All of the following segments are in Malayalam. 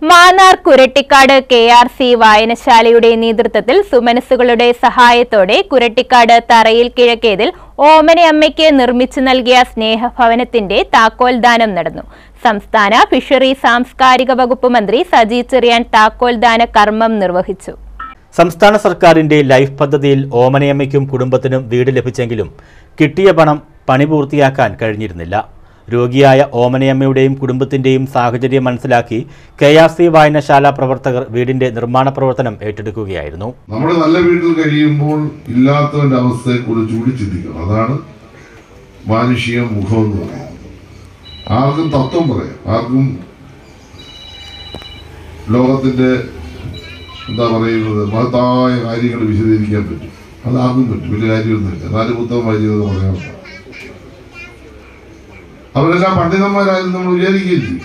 മാന്നാർ കുരട്ടിക്കാട് KRC വായനശാലയുടെ നേതൃത്വത്തിൽ സുമനസുകളുടെ സഹായത്തോടെ കുരട്ടിക്കാട് തറയിൽ കിഴക്കേതിൽ ഓമനയമ്മയ്ക്ക് നിർമ്മിച്ചു നൽകിയ സ്നേഹഭവനത്തിന്റെ താക്കോൽദാനം നടന്നു. സംസ്ഥാന ഫിഷറി സാംസ്കാരിക വകുപ്പ് മന്ത്രി സജി ചെറിയാൻ താക്കോൽദാന കർമ്മം നിർവഹിച്ചു. സംസ്ഥാന സർക്കാരിന്റെ ലൈഫ് പദ്ധതിയിൽ ഓമനയമ്മയ്ക്കും കുടുംബത്തിനും വീട് ലഭിച്ചെങ്കിലും കിട്ടിയ പണം പണി പൂർത്തിയാക്കാൻ കഴിഞ്ഞിരുന്നില്ല. രോഗിയായ ഓമനയമ്മയുടെയും കുടുംബത്തിന്റെയും സാഹചര്യം മനസ്സിലാക്കി KRC വായനശാല പ്രവർത്തകർ വീടിന്റെ നിർമ്മാണ പ്രവർത്തനം ഏറ്റെടുക്കുകയായിരുന്നു. നമ്മുടെ നല്ല വീട്ടിൽ കഴിയുമ്പോൾ ഇല്ലാത്തവന്റെ അവസ്ഥയെക്കുറിച്ച് കൂടി ചിന്തിക്കണം. അതാണ് മാനുഷിക മുഖം എന്ന് പറയുന്നത്. ആർക്കും തത്വം പറയാം, ആർക്കും ലോകത്തിന്റെ എന്താ പറയുന്നത് മഹത്തായ കാര്യങ്ങൾ വിശദീകരിക്കാൻ പറ്റും. അത് ആർക്കും പറ്റും, വലിയ കാര്യമൊന്നുമില്ല. 4 പുസ്തകം വായിച്ചത് പറയാം. അവരെല്ലാം പണ്ഡിതന്മാരായിരുന്നു നമ്മൾ വിചാരിക്കുകയും ചെയ്യും.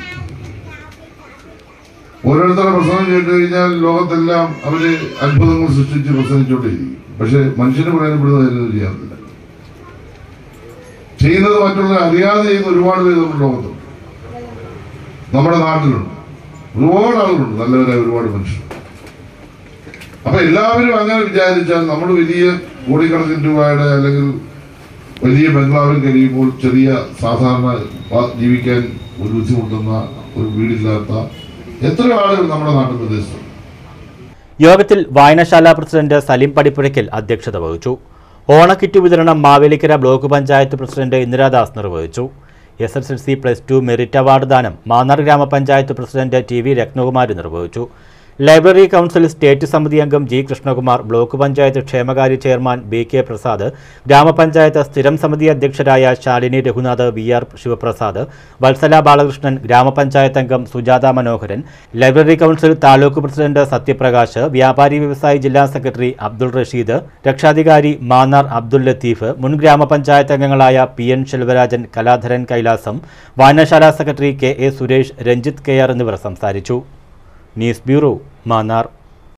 ഓരോരുത്തരുടെ പ്രസംഗം കേട്ട് കഴിഞ്ഞാൽ ലോകത്തെല്ലാം അവര് അത്ഭുതങ്ങൾ സൃഷ്ടിച്ച് പ്രസംഗിച്ചോണ്ടിരിക്കും. പക്ഷെ മനുഷ്യന് പ്രയോജനപ്പെടുന്ന കാര്യമൊന്നും ചെയ്യാറില്ല. ചെയ്യുന്നത് മറ്റുള്ളവരെ അറിയാതെ ചെയ്യുന്ന ഒരുപാട് പേര് നമ്മുടെ ലോകത്തുണ്ട്, നമ്മുടെ നാട്ടിലുണ്ട്. ഒരുപാട് ആളുകളുണ്ട്, നല്ലവരായ ഒരുപാട് മനുഷ്യർ. അപ്പൊ എല്ലാവരും അങ്ങനെ വിചാരിച്ചാൽ നമ്മൾ വലിയ കോടിക്കണക്കിന് രൂപയുടെ അല്ലെങ്കിൽ വലിയ ബംഗ്ലാവിൽ കഴിയുമ്പോൾ ചെറിയ സാധാരണ ജീവിക്കാൻ ഒരു ബുദ്ധിമുട്ടുന്ന ഒരു വീടില്ലാത്ത എത്രയോ ആളുകൾ നമ്മുടെ നാട്ടിൽ പ്രദേശത്തുണ്ട്. യോഗത്തിൽ വായനശാല പ്രസിഡന്റ് സലീം പടിപ്പുരയ്ക്കൽ അധ്യക്ഷത വഹിച്ചു. ഓണക്കിറ്റ് വിതരണം മാവേലിക്കര ബ്ലോക്ക് പഞ്ചായത്ത് പ്രസിഡന്റ് ഇന്ദിരാദാസ് നിർവഹിച്ചു. SSLC +2 മെറിറ്റ് അവാർഡ് ദാനം മാന്നാർ ഗ്രാമപഞ്ചായത്ത് പ്രസിഡന്റ് TV രത്നകുമാരി നിർവഹിച്ചു. ലൈബ്രറി കൗൺസിൽ സ്റ്റേറ്റ് സമിതി അംഗം G കൃഷ്ണകുമാർ, ബ്ലോക്ക് പഞ്ചായത്ത് ക്ഷേമകാര്യ ചെയർമാൻ BK പ്രസാദ്, ഗ്രാമപഞ്ചായത്ത് സ്ഥിരം സമിതി അധ്യക്ഷരായ ശാലിനി രഘുനാഥ്, VR ശിവപ്രസാദ്, വത്സല ബാലകൃഷ്ണൻ, ഗ്രാമപഞ്ചായത്ത് അംഗം Sujatha Manoharan, library council taluk president Sathyaprakash, വ്യാപാരി വ്യവസായി ജില്ലാ സെക്രട്ടറി അബ്ദുൾ റഷീദ്, രക്ഷാധികാരി മാന്നാർ അബ്ദുൾ ലത്തീഫ്, മുൻ ഗ്രാമപഞ്ചായത്ത് അംഗങ്ങളായ PN ശെൽവരാജൻ, കലാധരൻ കൈലാസം, വായനശാല secretary KA Suresh, Ranjith KR എന്നിവർ സംസാരിച്ചു. News bureau, Mannar.